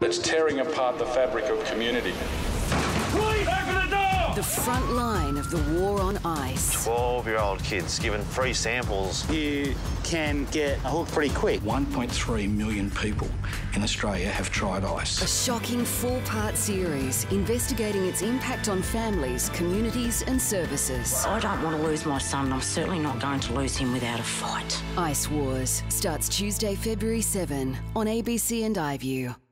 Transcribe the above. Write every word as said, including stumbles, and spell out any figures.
It's tearing apart the fabric of community. Please open the door! The front line of the war on ice. twelve-year-old kids given free samples. You can get hooked pretty quick. one point three million people in Australia have tried ice. A shocking four-part series investigating its impact on families, communities and services. I don't want to lose my son. I'm certainly not going to lose him without a fight. Ice Wars starts Tuesday, February seventh on A B C and iView.